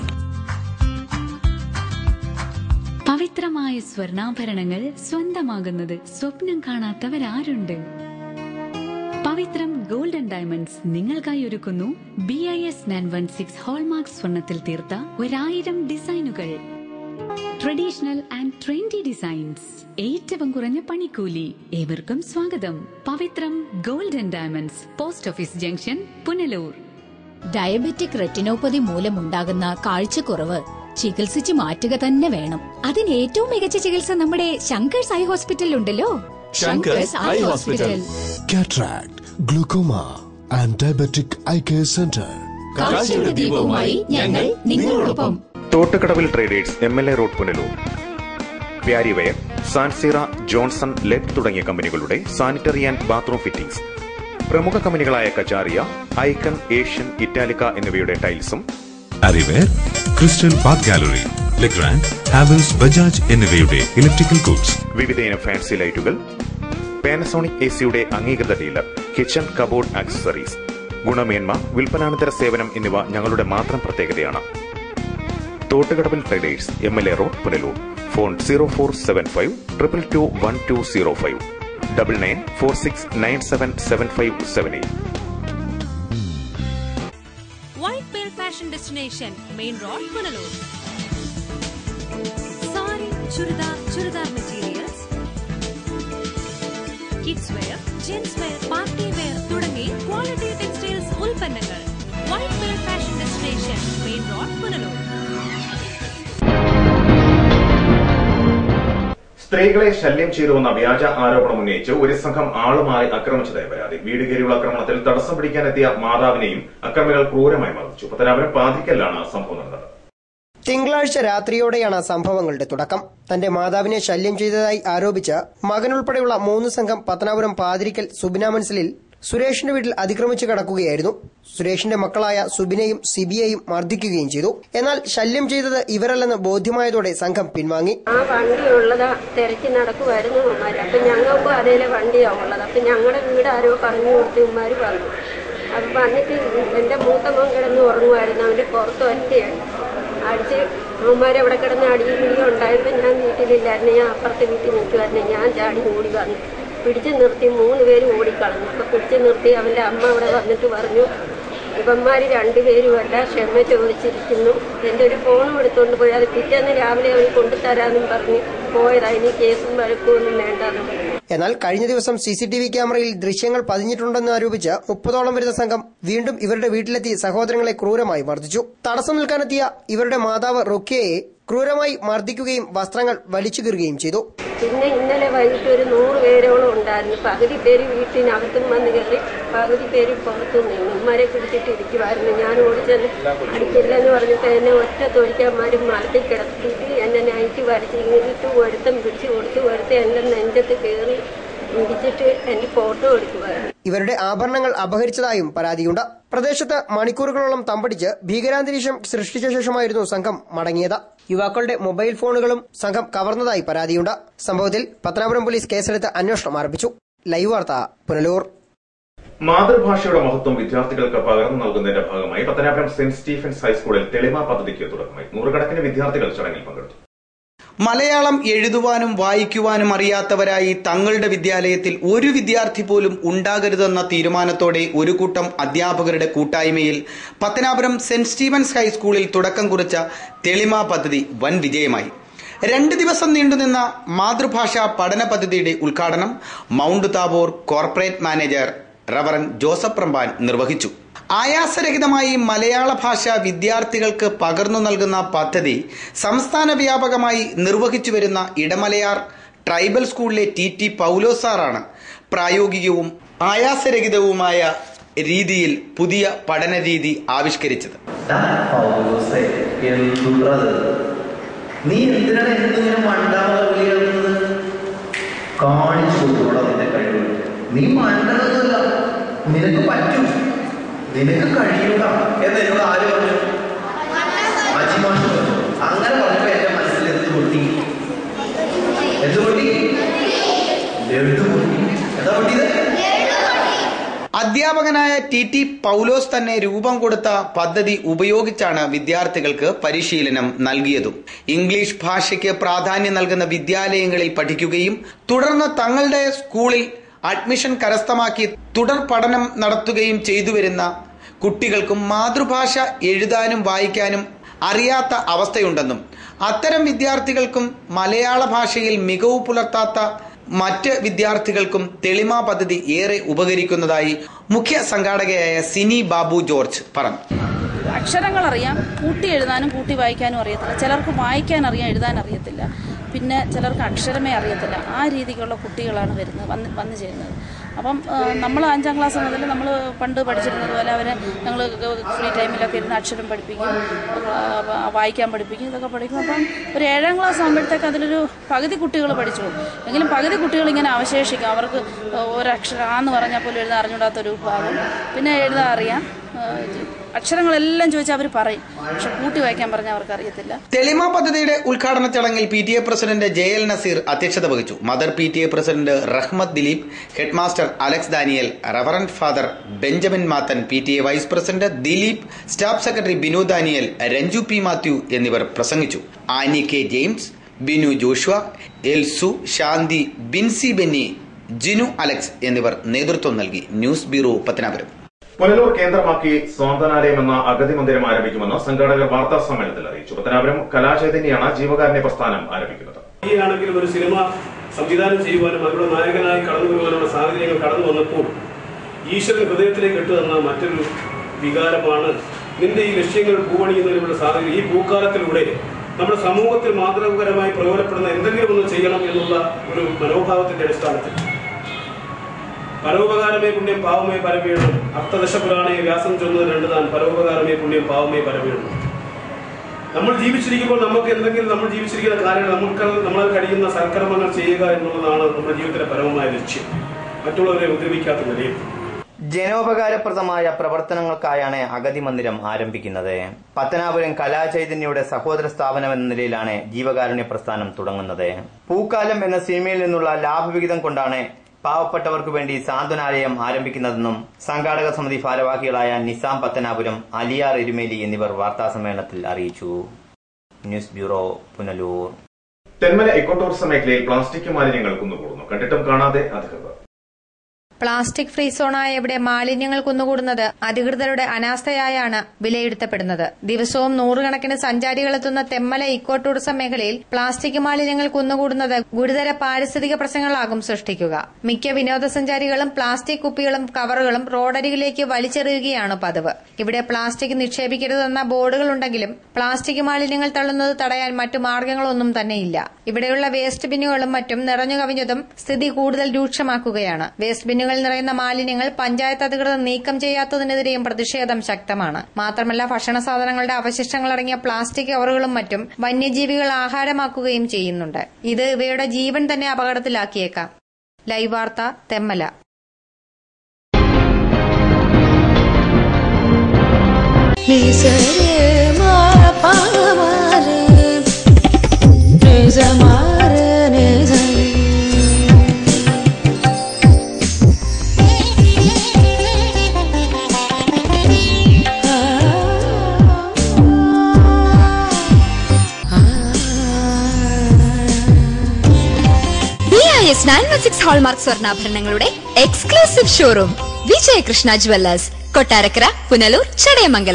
പവിത്രമായ സ്വർണ്ണാഭരണങ്ങൾ സ്വന്തമാകുന്നത് സ്വപ്നം കാണാത്തവരാരുണ്ട്? പവിത്രം golden diamonds നിങ്ങൾക്കായി ഒരുക്കുന്നു B I S nine one six hallmark സ്വർണത്തിൽ തീർത്ത ഒരായിരം ഡിസൈനുകൾ. ട്രഡീഷണൽ ആൻഡ് ട്രെൻഡി ഡിസൈൻസ്, ഏറ്റവും കുറഞ്ഞ പണിക്കൂലി. ഏവർക്കും സ്വാഗതം. Pavithram golden diamonds, post office junction, Punalur. Diabetic retinopathy മൂലമുണ്ടാകുന്ന കാഴ്ചക്കുറവ് ചികിത്സിച്ച് മാറ്റുക തന്നെ വേണം. അതിന് ഏറ്റവും മികച്ച ചികിത്സ നമ്മുടെ ശങ്കേഴ്സ് ഐ ഹോസ്പിറ്റലിൽ ഉണ്ടല്ലോ. Shankar's eye hospital. Cataract, glaucoma and diabetic eye care centre. കാഴ്ചയുടെ ദീപവുമായി ഞങ്ങൾ നിങ്ങളോടൊപ്പം. Thottukadavil traders, M L A road, Punalur. വ്യാരിവെയർ, സാൻസീറ, ജോൺസൺ, ലെറ്റ് തുടങ്ങിയ കമ്പനികളുടെ സാനിറ്ററി ആൻഡ് ബാത്റൂം ഫിറ്റിംഗ്സ്. പ്രമുഖ കമ്പനികളായ കജാറിയ, ഐക്കൺ, ഏഷ്യൻ, ഇറ്റാലിക്ക എന്നിവയുടെ ടൈൽസും. അരിവെയർ, crystal bath gallery, Legrand, Havells, Bajaj എന്നിവയുടെ ഇലക്ട്രിക്കൽ ഗുഡ്സ്. വിവിധയിനം ഫാൻസി ലൈറ്റുകൾ. പാനസോണിക് എ സിയുടെ അംഗീകൃത ഡീലർ. Kitchen, cupboard accessories. ഗുണമേന്മ, വിൽപ്പനാനന്തര സേവനം എന്നിവ ഞങ്ങളുടെ മാത്രം പ്രത്യേകതയാണ്. Thottukadavil traders, M L A road, Punalur. Phone zero four seven five triple two one two zero five double nine four six nine seven seven five seven eight. White pearl fashion destination, main road, Punalur. Sari, churidar, churidar materials, kids wear, gents wear, party wear തുടങ്ങി quality textiles ഉൽപ്പന്നങ്ങൾ. White pearl fashion destination, main road, Punalur. സ്ത്രീകളെ ശല്യം ചെയ്തുവെന്ന വ്യാജ ആരോപണം ഉന്നയിച്ച് ഒരു സംഘം ആളുമാറി ആക്രമിച്ചതായി പരാതി. വീട് കയറിയുള്ള ആക്രമണത്തിൽ തടസ്സം പിടിക്കാനെത്തിയ മാതാവിനെയും അക്രമികൾ ക്രൂരമായി മർദ്ദിച്ചു. പത്തനാപുരം പാതിക്കലാണ് സംഭവം നടന്നത്. തിങ്കളാഴ്ച രാത്രിയോടെയാണ് സംഭവങ്ങളുടെ തുടക്കം. തന്റെ മാതാവിനെ ശല്യം ചെയ്തതായി ആരോപിച്ച് മകനുൾപ്പെടെയുള്ള മൂന്ന് സംഘം പത്തനാപുരം പാതിരിക്കൽ സുബിന മൻസിലിൽ സുരേഷിന്റെ വീട്ടിൽ അതിക്രമിച്ചു കടക്കുകയായിരുന്നു. സുരേഷിന്റെ മക്കളായ സുബിനെയും സിബിയെയും മർദ്ദിക്കുകയും ചെയ്തു. എന്നാൽ ശല്യം ചെയ്തത് ഇവരല്ലെന്ന് ബോധ്യമായതോടെ സംഘം പിൻവാങ്ങി. ആ വണ്ടി ഉള്ളതാ തിരക്കി നടക്കുമായിരുന്നു ഉമ്മാര്. അപ്പൊ ഞങ്ങൾക്കും അതേലെ വണ്ടിയാ ഉള്ളത്. അപ്പൊ ഞങ്ങളുടെ വീട് ആരോ പറഞ്ഞു കൊടുത്ത് ഉമ്മാര് പറഞ്ഞു. അപ്പൊ വന്നിട്ട് എന്റെ മൂത്ത മോൻ കിടന്ന് ഉറങ്ങുമായിരുന്നു. അവന്റെ പുറത്ത് ഒറ്റയാണ് അടിച്ച് ഉമ്മാര് അവിടെ കിടന്ന് അടിയും പിടിയും ഉണ്ടായപ്പോ ഞാൻ വീട്ടിലില്ലായിരുന്നു. ഞാൻ അപ്പുറത്തെ വീട്ടിൽ നിൽക്കുമായിരുന്നു. ഞാൻ ചാടി ഓടി വന്നു, പിടിച്ചു നിർത്തി. മൂന്ന് പേര് ഓടിക്കളഞ്ഞു. അപ്പൊ പിടിച്ചു നിർത്തി അവന്റെ അമ്മ അവിടെ വന്നിട്ട് പറഞ്ഞു, ഇവന്മാര് രണ്ടുപേരുമല്ല ക്ഷമ ചോദിച്ചിരിക്കുന്നു. എന്റെ ഒരു ഫോണും എടുത്തോണ്ട് പോയി. അത് പിറ്റേന്ന് രാവിലെ അവർ കൊണ്ടുതരാന്നും പറഞ്ഞ് പോയതാ. ഇനി കേസും വഴക്കൊന്നും വേണ്ടെന്ന് പറഞ്ഞു. എന്നാൽ കഴിഞ്ഞ ദിവസം സി സി ടി വി ക്യാമറയിൽ ദൃശ്യങ്ങൾ പതിഞ്ഞിട്ടുണ്ടെന്ന് ആരോപിച്ച് മുപ്പതോളം വരുന്ന സംഘം വീണ്ടും ഇവരുടെ വീട്ടിലെത്തി സഹോദരങ്ങളെ ക്രൂരമായി മർദ്ദിച്ചു. തടസ്സം നിൽക്കാനെത്തിയ ഇവരുടെ മാതാവ് റുക്കിയയെ ക്രൂരമായി മർദ്ദിക്കുകയും വസ്ത്രങ്ങൾ വലിച്ചു കീറുകയും ചെയ്തു. പിന്നെ ഇന്നലെ വൈകിട്ട് ഒരു നൂറ് പേരോളം ഉണ്ടായിരുന്നു. പകുതി പേര് വീട്ടിനകത്തും വന്ന് കയറി, പകുതി പേര് പുറത്തു നിന്ന് ഉമ്മരെ പിടിച്ചിട്ട് ഇരിക്കുമായിരുന്നു. ഞാൻ ഓടിച്ചെന്ന് അടിക്കില്ലെന്ന് പറഞ്ഞിട്ട് എന്നെ ഒറ്റ തൊഴിക്കാന്മാരും മലത്തിൽ കിടത്തിയിട്ട് എന്നെ നൈറ്റ് വരച്ച് ഇങ്ങിട്ട് ഒരുത്തം പിടിച്ചു കൊടുത്ത് ഒരുത്തം എന്റെ നെഞ്ചത്ത് കയറി ഇടിച്ചിട്ട് എന്റെ ഫോട്ടോ എടുക്കുമായിരുന്നു. ഇവരുടെ ആഭരണങ്ങൾ അപഹരിച്ചതായും പരാതിയുണ്ട്. പ്രദേശത്ത് മണിക്കൂറുകളോളം തമ്പടിച്ച് ഭീകരാന്തരീക്ഷം സൃഷ്ടിച്ച ശേഷമായിരുന്നു സംഘം മടങ്ങിയത്. യുവാക്കളുടെ മൊബൈൽ ഫോണുകളും സംഘം കവർന്നതായി പരാതിയുണ്ട്. സംഭവത്തിൽ പത്തനാപുരം പോലീസ് കേസെടുത്ത് അന്വേഷണം ആരംഭിച്ചു. ലൈവ് വാർത്ത, പുനലൂർ. മാതൃഭാഷയുടെ മഹത്വം വിദ്യാർത്ഥികൾക്ക് പകർന്നു നൽകുന്നതിന്റെ ഭാഗമായി പത്തനാപുരം സെന്റ് സ്റ്റീഫൻസ് ഹൈസ്കൂളിൽ തെളിമ പദ്ധതിക്ക് തുടക്കമായി. നൂറുകണക്കിന് വിദ്യാർത്ഥികൾ ചടങ്ങിൽ പങ്കെടുത്തു. മലയാളം എഴുതുവാനും വായിക്കുവാനും അറിയാത്തവരായി തങ്ങളുടെ വിദ്യാലയത്തിൽ ഒരു വിദ്യാർത്ഥി പോലും ഉണ്ടാകരുതെന്ന തീരുമാനത്തോടെ ഒരു കൂട്ടം അധ്യാപകരുടെ കൂട്ടായ്മയിൽ പത്തനാപുരം സെന്റ് സ്റ്റീവൻസ് ഹൈസ്കൂളിൽ തുടക്കം കുറിച്ച തെളിമ പദ്ധതി വൻ വിജയമായി. രണ്ട് ദിവസം നീണ്ടുനിന്ന മാതൃഭാഷാ പഠന പദ്ധതിയുടെ ഉദ്ഘാടനം Mount Tabor corporate manager reverend Joseph Ramban നിർവഹിച്ചു. ആയാസരഹിതമായി മലയാള ഭാഷ വിദ്യാർത്ഥികൾക്ക് പകർന്നു നൽകുന്ന പദ്ധതി സംസ്ഥാന വ്യാപകമായി നിർവഹിച്ചു വരുന്ന ഇടമലയാർ ട്രൈബൽ സ്കൂളിലെ ടി ടി പൗലോസ് സാറാണ് പ്രായോഗികവും ആയാസരഹിതവുമായ രീതിയിൽ പുതിയ പഠന രീതി ആവിഷ്കരിച്ചത്. നീ എന്തിനാണ് എന്തിങ്ങനെ മണ്ടാവുന്നത്? കാണിച്ചു കൊടുക്കണം നിന്റെ കഴിവ്. നീ മണ്ടതൊന്നുമല്ല, നിനക്ക് പറ്റും, നിനക്ക് കഴിയൂല എന്ന് എന്നോട് ആര് പറഞ്ഞു? അജിമാഷ് പറഞ്ഞു. അങ്ങനെ പറഞ്ഞപ്പോ എന്റെ മനസ്സിൽ എന്ത് പൊട്ടി? എന്ത് പൊട്ടി? എന്ത് പൊട്ടി? എന്താ പൊട്ടിയത്? അധ്യാപകനായ ടി ടി പൗലോസ് തന്നെ രൂപം കൊടുത്ത പദ്ധതി ഉപയോഗിച്ചാണ് വിദ്യാർത്ഥികൾക്ക് പരിശീലനം നൽകിയതും. ഇംഗ്ലീഷ് ഭാഷയ്ക്ക് പ്രാധാന്യം നൽകുന്ന വിദ്യാലയങ്ങളിൽ പഠിക്കുകയും തുടർന്ന് തങ്ങളുടെ സ്കൂളിൽ അഡ്മിഷൻ കരസ്ഥമാക്കി തുടർ പഠനം നടത്തുകയും ചെയ്തു വരുന്ന കുട്ടികൾക്കും മാതൃഭാഷ എഴുതാനും വായിക്കാനും അറിയാത്ത അവസ്ഥയുണ്ടെന്നും അത്തരം വിദ്യാർത്ഥികൾക്കും മലയാള ഭാഷയിൽ മികവ് പുലർത്താത്ത മറ്റ് വിദ്യാർത്ഥികൾക്കും തെളിമ പദ്ധതി ഏറെ ഉപകരിക്കുന്നതായി മുഖ്യ സംഘാടകയായ സിനി ബാബു ജോർജ് പറഞ്ഞു. അക്ഷരങ്ങൾ അറിയാം, കൂട്ടി എഴുതാനും കൂട്ടി വായിക്കാനും അറിയത്തില്ല. ചിലർക്ക് വായിക്കാൻ അറിയാം, എഴുതാൻ അറിയത്തില്ല. പിന്നെ ചിലർക്ക് അക്ഷരമേ അറിയത്തില്ല. ആ രീതിക്കുള്ള കുട്ടികളാണ് വരുന്നത് വന്ന് വന്നു ചേരുന്നത്. അപ്പം നമ്മൾ അഞ്ചാം ക്ലാസ് മുതൽ നമ്മൾ പണ്ട് പഠിച്ചിരുന്നത് പോലെ അവരെ ഞങ്ങൾ ഫ്രീ ടൈമിലൊക്കെ ഇരുന്ന് അക്ഷരം പഠിപ്പിക്കും, വായിക്കാൻ പഠിപ്പിക്കും, ഇതൊക്കെ പഠിക്കും. അപ്പം ഒരു ഏഴാം ക്ലാസ് ആകുമ്പോഴത്തേക്ക് അതിലൊരു പകുതി കുട്ടികൾ പഠിച്ചു പോകും. എങ്കിലും പകുതി കുട്ടികൾ ഇങ്ങനെ അവശേഷിക്കും. അവർക്ക് ഒരക്ഷരം ആന്ന് പറഞ്ഞാൽ പോലും എഴുതാൻ അറിഞ്ഞൂടാത്തൊരു ഭാഗം. പിന്നെ എഴുതാൻ അറിയാം, അക്ഷരങ്ങളെല്ലാം ചോദിച്ചാൽ അവർ പറയും, പക്ഷെ കൂട്ടി വായിക്കാൻ പറഞ്ഞാൽ അവർക്ക് അറിയത്തില്ല. തെളിമ പദ്ധതിയുടെ ഉദ്ഘാടന ചടങ്ങിൽ P T A president J L Nazeer അധ്യക്ഷത വഹിച്ചു. Mother P T A president Rahmath Dileep, head master Alex Daniel, reverend father Benjamin Mathan, P T A vice president Dileep, staff secretary Binu Daniel, Ranju P Mathew എന്നിവർ പ്രസംഗിച്ചു. ആനി കെ ജെയിംസ്, ബിനു ജോഷുവ, എൽസു, ശാന്തി, ബിൻസി ബെന്നി, ജിനു അലക്സ് എന്നിവർ നേതൃത്വം നൽകി. News bureau Pathanapuram. പുനലൂർ കേന്ദ്രമാക്കി സ്വാന്തനാലയം എന്ന അഗതി മന്ദിരം ആരംഭിക്കുമെന്ന് സംഘാടകർ വാർത്താ സമ്മേളനത്തിൽ അറിയിച്ചു. പത്തനാപുരം കലാചൈതന്യാണ് ജീവകാരുണ്യ പ്രസ്ഥാനം ആരംഭിക്കുന്നത്. ഈ ആണെങ്കിലും ഒരു സിനിമ സംവിധാനം ചെയ്യുവാനും അവരുടെ നായകനായി കടന്നു വരുവാനുള്ള സാഹചര്യങ്ങൾ കടന്നു വന്നപ്പോൾ ഈശ്വരൻ ഹൃദയത്തിലേക്ക് ഇട്ടുതന്ന മറ്റൊരു വികാരമാണ് നിന്റെ ഈ ലക്ഷ്യങ്ങൾ പൂവണിയുന്നതിനുള്ള സാഹചര്യം. ഈ പൂക്കാലത്തിലൂടെ നമ്മുടെ സമൂഹത്തിൽ മാതൃകപരമായി പ്രയോജനപ്പെടുന്ന എന്തെങ്കിലും ഒന്ന് ചെയ്യണം എന്നുള്ള ഒരു മനോഭാവത്തിന്റെ അടിസ്ഥാനത്തിൽ പരോപകാരമേ പുണ്യം പാവമേ പരമീണം, അർത്ഥദശപുരാണയെ വ്യാസം ചൊന്നത് രണ്ട് താൻ, പരോപകാരമേ പുണ്യം പാവമേ പരമീണം. നമ്മൾ ജീവിച്ചിരിക്കുമ്പോൾ നമുക്ക് എന്തെങ്കിലും നമ്മൾ ജീവിച്ചിരിക്കുന്ന കാര്യങ്ങൾ നമുക്ക് നമ്മളാൽ കഴിയുന്ന സൽക്കർമ്മങ്ങൾ ചെയ്യുക എന്നുള്ളതാണ് നമ്മുടെ ജീവിതത്തിലെ പരമമായ ലക്ഷ്യം, മറ്റുള്ളവരെ ഉപദ്രവിക്കാത്ത നിലയിൽ. ജനോപകാരപ്രദമായ പ്രവർത്തനങ്ങൾക്കായാണ് അഗതി മന്ദിരം ആരംഭിക്കുന്നത്. പത്തനാപുരം കലാചൈതന്യയുടെ സഹോദര സ്ഥാപനം എന്ന നിലയിലാണ് ജീവകാരുണ്യ പ്രസ്ഥാനം തുടങ്ങുന്നത്. പൂക്കാലം എന്ന സിനിമയിൽ നിന്നുള്ള ലാഭവിഹിതം കൊണ്ടാണ് പാവപ്പെട്ടവർക്ക് വേണ്ടി സാന്ത്വനാലയം ആരംഭിക്കുന്നതെന്നും സംഘാടക സമിതി ഭാരവാഹികളായ നിസാം പത്തനാപുരം, അലിയാർ എരുമേലി എന്നിവർ വാർത്താസമ്മേളനത്തിൽ അറിയിച്ചു. News bureau, Punalur. Thenmala eco tourism മേഖലയിൽ പ്ലാസ്റ്റിക് മാലിന്യങ്ങൾ കുന്നുകൂടുന്നു. കണ്ടിട്ടും കാണാതെ അധികൃതർ. പ്ലാസ്റ്റിക് ഫ്രീ സോണായ ഇവിടെ മാലിന്യങ്ങൾ കുന്നുകൂടുന്നത് അധികൃതരുടെ അനാസ്ഥയായാണ് വിലയിരുത്തപ്പെടുന്നത്. ദിവസവും നൂറുകണക്കിന് സഞ്ചാരികളെത്തുന്ന തെന്മല ഇക്കോ ടൂറിസം മേഖലയിൽ പ്ലാസ്റ്റിക് മാലിന്യങ്ങൾ കുന്നുകൂടുന്നത് ഗുരുതര പാരിസ്ഥിതിക പ്രശ്നങ്ങളാകും സൃഷ്ടിക്കുക. മിക്ക വിനോദസഞ്ചാരികളും പ്ലാസ്റ്റിക് കുപ്പികളും കവറുകളും റോഡരികിലേക്ക് വലിച്ചെറിയുകയാണ് പതിവ്. ഇവിടെ പ്ലാസ്റ്റിക് നിക്ഷേപിക്കരുതെന്ന ബോർഡുകളുണ്ടെങ്കിലും പ്ലാസ്റ്റിക് മാലിന്യങ്ങൾ തള്ളുന്നത് തടയാൻ മറ്റു മാർഗ്ഗങ്ങളൊന്നും തന്നെയില്ല. ഇവിടെയുള്ള വേസ്റ്റ് ബിന്നുകളും മറ്റും നിറഞ്ഞു കവിഞ്ഞതും സ്ഥിതി കൂടുതൽ രൂക്ഷമാക്കുകയാണ്. വേസ്റ്റ് ബിന്നുകൾ നിറയുന്ന മാലിന്യങ്ങൾ പഞ്ചായത്ത് അധികൃതർ നീക്കം ചെയ്യാത്തതിനെതിരെയും പ്രതിഷേധം ശക്തമാണ്. മാത്രമല്ല ഭക്ഷണ സാധനങ്ങളുടെ അവശിഷ്ടങ്ങളടങ്ങിയ പ്ലാസ്റ്റിക് കവറുകളും മറ്റും വന്യജീവികൾ ആഹാരമാക്കുകയും ചെയ്യുന്നുണ്ട്. ഇത് ഇവയുടെ ജീവൻ തന്നെ അപകടത്തിലാക്കിയേക്കാം. Live Vartha, Thenmala. Nine one six hallmark സ്വർണ്ണാഭരണങ്ങളുടെ exclusive showroom Vijayakrishna jewellers, Kottarakkara, Punalur, Chadayamangalam.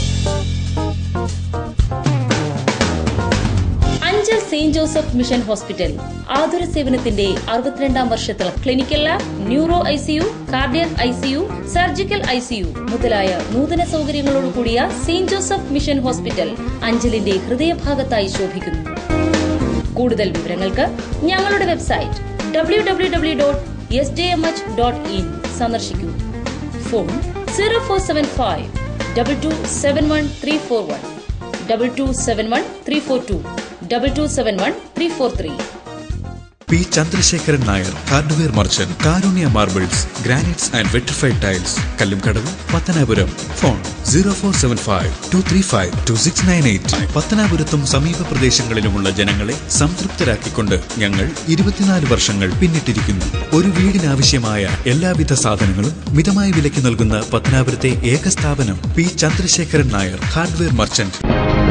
Anchal Saint Joseph mission hospital ആതുര സേവനത്തിന്റെ അറുപത്തിരണ്ടാം വർഷത്തിൽ clinical lab, neuro ICU, cardiac ICU, surgical ICU മുതലായ നൂതന സൗകര്യങ്ങളോട് കൂടിയ സെയിന്റ് ജോസഫ് മിഷൻ ഹോസ്പിറ്റൽ അഞ്ചലിന്റെ ഹൃദയഭാഗത്തായി ശോഭിക്കുന്നു. കൂടുതൽ വിവരങ്ങൾക്ക് ഞങ്ങളുടെ website W W W dot S D M H dot in സന്ദർശിക്കൂ. Phone zero four seven five double two seven one three four one, double two seven one three four two, double two seven one three four three. P Chandrasekharan Nair, hardware merchant, Karunya marbles, granites and vitrified tiles, Kallumkadavu, Pathanapuram. Phone zero four seven five two three five two six nine eight. പത്തനാപുരത്തും സമീപ പ്രദേശങ്ങളിലുമുള്ള ജനങ്ങളെ സംതൃപ്തരാക്കിക്കൊണ്ട് ഞങ്ങൾ ഇരുപത്തിനാല് വർഷങ്ങൾ പിന്നിട്ടിരിക്കുന്നു. ഒരു വീടിനാവശ്യമായ എല്ലാവിധ സാധനങ്ങളും മിതമായ വിലയ്ക്ക് നൽകുന്ന പത്തനാപുരത്തെ ഏക സ്ഥാപനം P Chandrasekharan Nair, hardware merchant.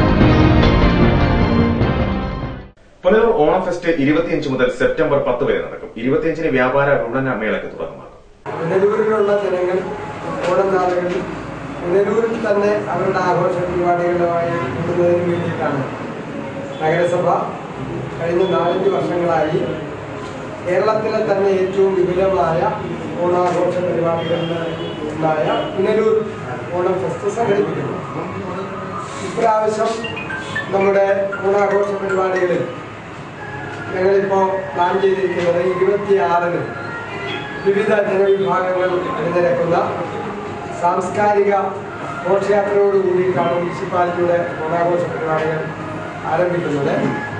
Punalur Onam fest ഇരുപത്തിയഞ്ച് മുതൽ സെപ്റ്റംബർ പത്ത് വരെ നടക്കും. ഇരുപത്തിയഞ്ചിന് വ്യാപാര വിപണന മേളയ്ക്ക് തുടക്കമാകും. പുനലൂരിലുള്ള ജനങ്ങൾ ഓണം നാളുകളിൽ പുനലൂരിൽ തന്നെ അവരുടെ ആഘോഷ പരിപാടികളുമായി കൂടുന്നതിന് വേണ്ടിയിട്ടാണ് നഗരസഭ കഴിഞ്ഞ നാലഞ്ച് വർഷങ്ങളായി കേരളത്തിലെ തന്നെ ഏറ്റവും വിപുലമായ ഓണാഘോഷ പരിപാടികളിൽ ഒന്നായ പുനലൂർ ഓണം ഫെസ്റ്റ് സംഘടിപ്പിക്കുന്നു. ഇപ്രാവശ്യം നമ്മുടെ ഓണാഘോഷ പരിപാടികളിൽ ഞങ്ങളിപ്പോൾ പ്ലാൻ ചെയ്തിരിക്കുന്നത് ഇരുപത്തിയാറിന് വിവിധ ജനവിഭാഗങ്ങൾ അണിനിരക്കുന്ന സാംസ്കാരിക ഘോഷയാത്രയോട് കൂടിയിട്ടാണ് മുനിസിപ്പാലിറ്റിയുടെ ഓണാഘോഷ പരിപാടികൾ ആരംഭിക്കുന്നത്.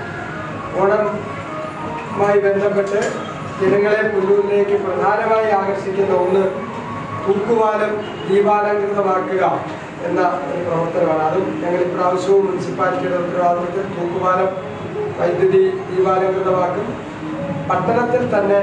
ഓണവുമായി ബന്ധപ്പെട്ട് ജനങ്ങളെ പുനലൂരിലേക്ക് പ്രധാനമായി ആകർഷിക്കുന്ന ഒന്ന് തൂക്കുപാലം ദീപാലങ്കൃതമാക്കുക എന്ന ഒരു പ്രവർത്തനമാണ്. അതും ഞങ്ങൾ ഇപ്രാവശ്യവും മുനിസിപ്പാലിറ്റിയുടെ ഉത്തരവാദിത്വത്തിൽ തൂക്കുപാലം വൈദ്യുതി ദീപാലങ്കൃതമാക്കും. പട്ടണത്തിൽ തന്നെ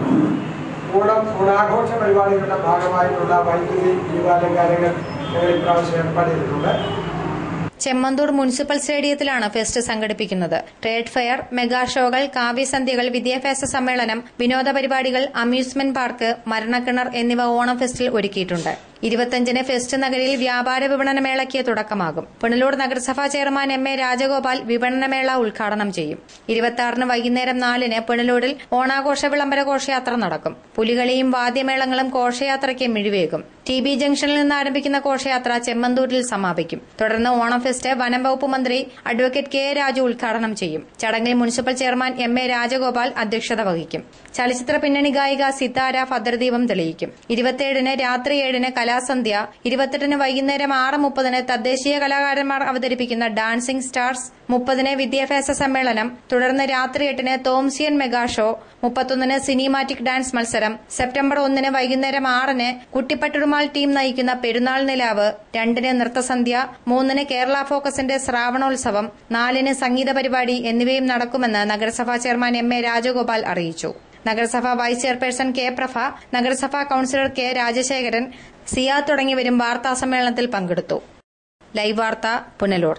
ഓണം ഓണാഘോഷ പരിപാടികളുടെ ഭാഗമായിട്ടുള്ള വൈദ്യുതി ദീപാലങ്കാരങ്ങൾ ഞങ്ങൾ ഇപ്രാവശ്യം ഏർപ്പാട് ചെയ്തിട്ടുണ്ട്. ചെമ്മന്തൂർ മുനിസിപ്പൽ സ്റ്റേഡിയത്തിലാണ് ഫെസ്റ്റ് സംഘടിപ്പിക്കുന്നത്. ട്രേഡ് ഫെയർ, മെഗാ ഷോകൾ, കാവ്യസന്ധ്യകൾ, വിദ്യാഭ്യാസ സമ്മേളനം, വിനോദ പരിപാടികൾ, അമ്യൂസ്മെന്റ് പാർക്ക്, മരണക്കിണർ എന്നിവ ഓണം ഫെസ്റ്റിൽ ഒരുക്കിയിട്ടുണ്ട്. ഇരുപത്തിയഞ്ചിന് ഫെസ്റ്റ് നഗരിയിൽ വ്യാപാര വിപണന മേളയ്ക്ക് തുടക്കമാകും. പുനലൂർ നഗരസഭാ ചെയർമാൻ എം എ രാജഗോപാൽ വിപണനമേള ഉദ്ഘാടനം ചെയ്യും. ഇരുപത്തിയാറിന് വൈകുന്നേരം നാലിന് പുനലൂരിൽ ഓണാഘോഷ വിളംബര ഘോഷയാത്ര നടക്കും. പുലികളിയും വാദ്യമേളങ്ങളും ഘോഷയാത്രയ്ക്ക് മിഴിവേകും. ടി ബി ജംഗ്ഷനിൽ നിന്ന് ആരംഭിക്കുന്ന ഘോഷയാത്ര ചെമ്മന്തൂരിൽ സമാപിക്കും. തുടർന്ന് ഓണം ഫെസ്റ്റ് വനം വകുപ്പ് മന്ത്രി അഡ്വക്കേറ്റ് കെ രാജു ഉദ്ഘാടനം ചെയ്യും. ചടങ്ങിൽ municipal chairman M A Rajagopal അധ്യക്ഷത വഹിക്കും. ചലച്ചിത്ര പിന്നണി ഗായിക സിതാര ഭദ്രദീപം തെളിയിക്കും. ഇരുപത്തിയേഴിന് രാത്രി ഏഴിന് കലാസന്ധ്യ, ഇരുപത്തെട്ടിന് വൈകുന്നേരം ആറ് മുപ്പതിന് തദ്ദേശീയ കലാകാരന്മാർ അവതരിപ്പിക്കുന്ന ഡാൻസിംഗ് സ്റ്റാർസ്, മുപ്പതിന് വിദ്യാഭ്യാസ സമ്മേളനം, തുടർന്ന് രാത്രി എട്ടിന് തോംസിയൻ മെഗാ ഷോ, മുപ്പത്തൊന്നിന് സിനിമാറ്റിക് ഡാൻസ് മത്സരം, സെപ്റ്റംബർ ഒന്നിന് വൈകുന്നേരം ആറിന് കുട്ടിപ്പട്ടുരുമാൾ ടീം നയിക്കുന്ന പെരുന്നാൾ നിലാവ്, രണ്ടിന് നൃത്തസന്ധ്യ, മൂന്നിന് കേരള ഫോക്കസിന്റെ ശ്രാവണോത്സവം, നാലിന് സംഗീത പരിപാടി എന്നിവയും നടക്കുമെന്ന് നഗരസഭാ ചെയർമാൻ എം എ രാജഗോപാൽ അറിയിച്ചു. നഗരസഭാ വൈസ് ചെയർപേഴ്സൺ കെ പ്രഭ, നഗരസഭാ കൌൺസിലർ കെ രാജശേഖരൻ, സിയാ തുടങ്ങിയവരും വാർത്താ സമ്മേളനത്തിൽ പങ്കെടുത്തു. ലൈവ് വാർത്ത, പുനലൂർ.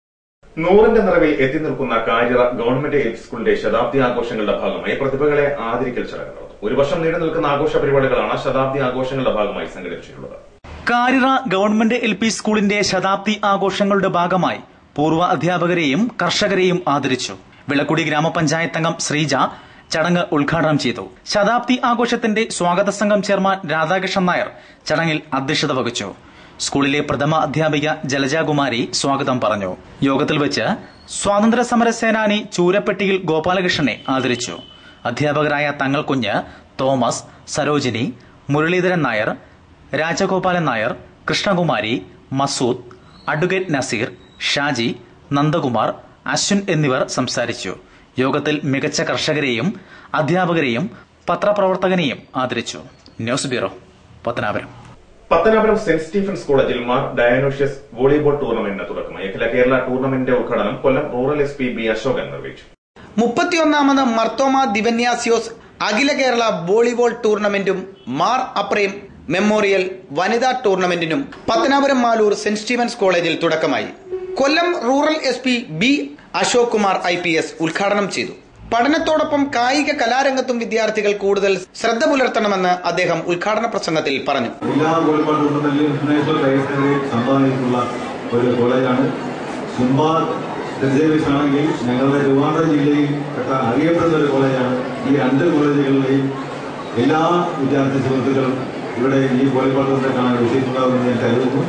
നൂറിന്റെ നിറവിൽ എത്തി നിൽക്കുന്ന കാര്യറ ഗവൺമെന്റ് എൽ പി സ്കൂളിന്റെ ശതാബ്ദി ആഘോഷങ്ങളുടെ ഭാഗമായി പ്രതിഭകളെ ആദരിക്കൽ ചടങ്ങ് നടന്നു. ഒരു വർഷം നീണ്ടു നിൽക്കുന്ന ആഘോഷ പരിപാടികളാണ് ശതാബ്ദി ആഘോഷങ്ങളുടെ ഭാഗമായി സംഘടിപ്പിച്ചിട്ടുള്ളത്. കാര്യറ ഗവൺമെന്റ് എൽ പി സ്കൂളിന്റെ ശതാബ്ദി ആഘോഷങ്ങളുടെ ഭാഗമായി പൂർവ്വ അധ്യാപകരെയും കർഷകരെയും ആദരിച്ചു. വിളക്കുടി ഗ്രാമപഞ്ചായത്ത് അംഗം ശ്രീജ ചടങ്ങ് ഉദ്ഘാടനം ചെയ്തു. ശതാബ്ദി ആഘോഷത്തിന്റെ സ്വാഗത സംഘം ചെയർമാൻ രാധാകൃഷ്ണൻ നായർ ചടങ്ങിൽ അധ്യക്ഷത വഹിച്ചു. സ്കൂളിലെ പ്രഥമ അധ്യാപിക ജലജകുമാരി സ്വാഗതം പറഞ്ഞു. യോഗത്തിൽ വെച്ച് സ്വാതന്ത്ര്യ സമര സേനാനി ചൂരപ്പെട്ടിയിൽ ഗോപാലകൃഷ്ണനെ ആദരിച്ചു. അധ്യാപകരായ തങ്ങൾകുഞ്ഞ്, തോമസ്, സരോജിനി, മുരളീധരൻ നായർ, രാജഗോപാലൻ നായർ, കൃഷ്ണകുമാരി, മസൂദ്, അഡ്വക്കേറ്റ് നസീർ, ഷാജി, നന്ദകുമാർ, അശ്വിൻ എന്നിവർ സംസാരിച്ചു. യോഗത്തിൽ മികച്ച കർഷകരെയും അധ്യാപകരെയും പത്രപ്രവർത്തകനെയും ആദരിച്ചു. News bureau, Pathanapuram. Pathanapuram Saint Stephen's കോളേജിൽ മാർ ഡയാനോഷ്യസ് വോളിബോൾ ടൂർണമെന്റിന് തുടക്കമായി. അഖില കേരള ടൂർണമെന്റിന്റെ ഉദ്ഘാടനം Kollam rural S P B Ashokan നിർവഹിച്ചു. മുപ്പത്തിയൊന്നാമത് മർത്തോമ ദിവന്യാസിയോസ് അഖില കേരള വോളിബോൾ ടൂർണമെന്റും മാർ അപ്രേം മെമ്മോറിയൽ വനിതാ ടൂർണമെന്റിനും പത്തനാപുരം മാലൂർ സെന്റ് സ്റ്റീഫൻസ് കോളേജിൽ തുടക്കമായി. Kollam rural S P B Ashok Kumar I P S ഉദ്ഘാടനം ചെയ്തു. പഠനത്തോടൊപ്പം കായിക കലാരംഗത്തും വിദ്യാർത്ഥികൾ കൂടുതൽ ശ്രദ്ധ പുലർത്തണമെന്ന് അദ്ദേഹം ഉദ്ഘാടന പ്രസംഗത്തിൽ പറഞ്ഞു. എല്ലാ വോളിബോൾ ടൂർണമെന്റിലും ഇന്റർനാഷണൽ പ്ലേയേഴ്സിനെ സമ്പാദിച്ചിട്ടുള്ള ഒരു കോളേജാണ്. സുംബാ സെന്റ് ആണെങ്കിൽ ഞങ്ങളുടെ തിരുവനന്തപുരം ജില്ലയിൽ അറിയപ്പെടുന്ന ഒരു കോളേജാണ്. ഈ രണ്ട് കോളേജുകളിലെയും എല്ലാ വിദ്യാർത്ഥി സുഹൃത്തുക്കളും ഇവിടെ ഈ വോളിബോൾ ടൂർണമെന്റ് കാണാൻ എത്തിയിട്ടുണ്ടാകുമെന്ന് ഞാൻ കരുതുന്നു.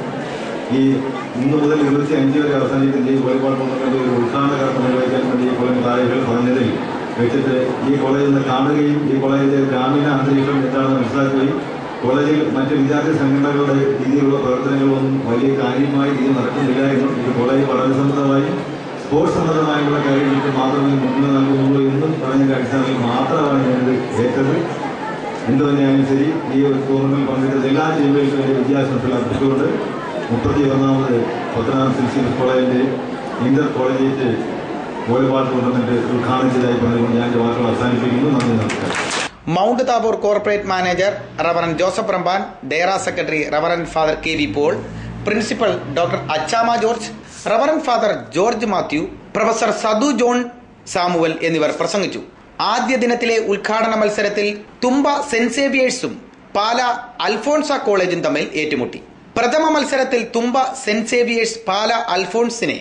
ഈ ഇന്ന് മുതൽ ഇരുപത്തി അഞ്ച് വരെ അവസാനിക്കുന്ന ഈ വോളിബോൾ ടൂർണമെന്റ് ഒരു ഉദ്ഘാടന കർമ്മം നിർവഹിക്കാൻ വേണ്ടി ഈ കോളേജ് താരകൾ പറഞ്ഞതിൽ വെച്ചിട്ട് ഈ കോളേജിൽ നിന്ന് കാണുകയും ഈ കോളേജിലെ ഗ്രാമീണ അന്തരീക്ഷം എന്താണെന്ന് മനസ്സിലാക്കുകയും കോളേജിൽ മറ്റ് വിദ്യാർത്ഥി സംഘടനകളുടെ രീതിയിലുള്ള പ്രവർത്തനങ്ങളൊന്നും വലിയ കാര്യമായി ഇത് നടക്കുന്നില്ല എന്നും ഇത് കോളേജ് പഠനസംബന്ധമായി സ്പോർട്സ് സംബന്ധമായുള്ള കാര്യങ്ങൾക്ക് മാത്രമേ മുൻഗണന നൽകുന്നുള്ളൂ എന്നും പറഞ്ഞതിന്റെ അടിസ്ഥാനത്തിൽ മാത്രമാണ് ഞാനിത് ഏറ്റത്. എന്തു തന്നെയായാലും ശരി, ഈ ഒരു ടൂർണമെന്റിൽ പങ്കെടുത്ത എല്ലാ ടീമുകൾക്കും എന്റെ വിദ്യാഭ്യാസത്തിൽ അർപ്പിച്ചുകൊണ്ട് മുപ്പത്തി ഒന്നാമത് പത്തനാപുരം സെന്റ് സ്റ്റീഫൻസ് കോളേജിന്റെ ഇന്റർ കോളേജിയേറ്റ് വോളിബോൾ ടൂർണമെന്റ് ഉദ്ഘാടനം ചെയ്തതായി പറഞ്ഞുകൊണ്ട് ഞാൻ എന്റെ വാക്കുകൾ അവസാനിപ്പിക്കുന്നു. നന്ദി, നമസ്കാരം. Mount Tabor corporate manager reverend Joseph Ramban, ഡേറ secretary reverend father K V Paul, principal doctor Achamma George, reverend father George Mathew, professor Sadu John Samuel എന്നിവർ പ്രസംഗിച്ചു. ആദ്യ ദിനത്തിലെ ഉദ്ഘാടന മത്സരത്തിൽ തുമ്പ സെന്റ് സേവിയേഴ്സും പാല അൽഫോൺസ കോളേജും തമ്മിൽ ഏറ്റുമുട്ടി. പ്രഥമ മത്സരത്തിൽ തുമ്പ സെന്റ് സേവിയേഴ്സ് പാല അൽഫോൺസിനെ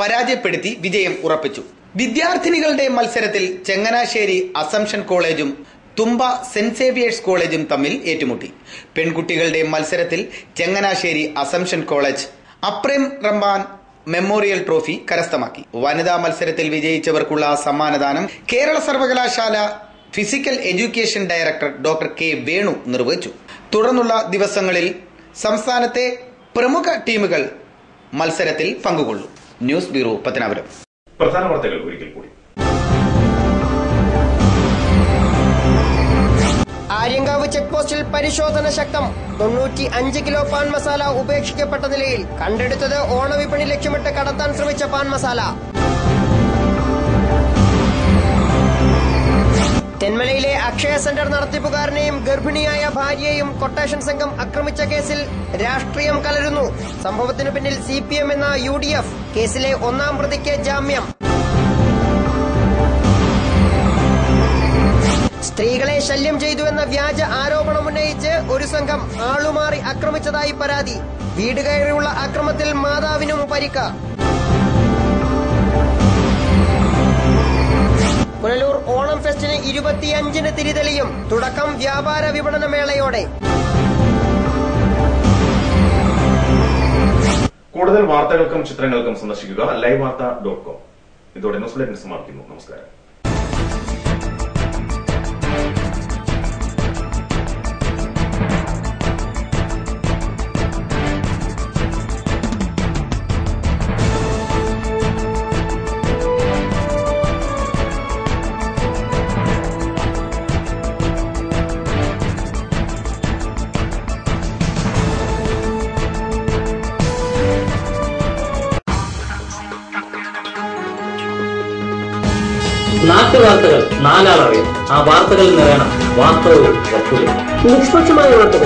പരാജയപ്പെടുത്തി വിജയം ഉറപ്പിച്ചു. വിദ്യാർത്ഥിനികളുടെ മത്സരത്തിൽ ചങ്ങനാശ്ശേരി അസംഷൻ കോളേജും തുമ്പ സെന്റ് സേവിയേഴ്സ് കോളേജും തമ്മിൽ ഏറ്റുമുട്ടി. പെൺകുട്ടികളുടെ മത്സരത്തിൽ Changanassery Assumption college Aprem Ramban memorial trophy കരസ്ഥമാക്കി. വനിതാ മത്സരത്തിൽ വിജയിച്ചവർക്കുള്ള സമ്മാനദാനം കേരള സർവകലാശാല physical education director doctor K Venu നിർവഹിച്ചു. തുടർന്നുള്ള ദിവസങ്ങളിൽ സംസ്ഥാനത്തെ പ്രമുഖ ടീമുകൾ മത്സരത്തിൽ പങ്കുകൊള്ളും. News bureau Pathanapuram. പ്രധാന വാർത്തകൾ ഒരിക്കൽ കൂടി. ആര്യങ്കാവ് ചെക്ക് പോസ്റ്റിൽ പരിശോധന ശക്തം. തൊണ്ണൂറ്റി അഞ്ച് കിലോ പാൻ മസാല ഉപേക്ഷിക്കപ്പെട്ട നിലയിൽ. കണ്ടെടുത്തത് ഓണവിപണി ലക്ഷ്യമിട്ട് കടത്താൻ ശ്രമിച്ച പാൻ മസാല. തെന്മലയിലെ അക്ഷയ സെന്റർ നടത്തിപ്പുകാരനെയും ഗർഭിണിയായ ഭാര്യയെയും കൊട്ടേഷൻ സംഘം ആക്രമിച്ച കേസിൽ രാഷ്ട്രീയം കലരുന്നു. സംഭവത്തിനു പിന്നിൽ സി പി എം എന്ന യു ഡി എഫ്. കേസിലെ ഒന്നാം പ്രതിക്ക് ജാമ്യം. സ്ത്രീകളെ ശല്യം ചെയ്തുവെന്ന വ്യാജ ആരോപണം ഉന്നയിച്ച് ഒരു സംഘം ആളുമാറി ആക്രമിച്ചതായി പരാതി. വീട് കയറിയുള്ള ആക്രമത്തിൽ മാതാവിനും പരിക്ക്. പുനലൂർ ഓണം ഫെസ്റ്റിന് ഇരുപത്തിയഞ്ചിന് തിരിതെളിയും. തുടക്കം വ്യാപാര വിപണന മേളയോടെ. കൂടുതൽ വാർത്തകൾക്കും ചിത്രങ്ങൾക്കും സന്ദർശിക്കുക ലൈവ് വാർത്ത ഡോട്ട് കോം. ഇതോടെ ന്യൂസ് ബുള്ളറ്റിൻ സമാപിക്കുന്നു. നമസ്കാരം. നാട്ടുവാർത്തകൾ നാലാളറിയാം. ആ വാർത്തകളിൽ നിറയണം വാർത്തകളും വസ്തുതയും. നിഷ്പക്ഷമായ വാർത്തകൾ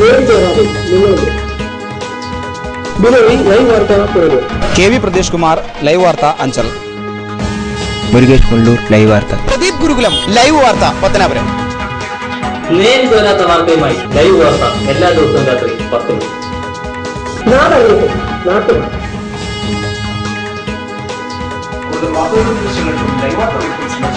live Vartha. K V Pradesh Kumar live Vartha Anchal. Murukesh Kollur live വാർത്ത. പ്രദീപ് ഗുരുകുലം ലൈവ് വാർത്ത പത്തനാപുരം. നേരിട്ട് വരാത്ത വാർത്തയുമായി ലൈവ് വാർത്ത എല്ലാ ദിവസവും രാത്രി പത്ത് മണി. കൂടുതൽ വാർത്തകളും ദൃശ്യങ്ങൾക്കും ലൈവ് വാർത്ത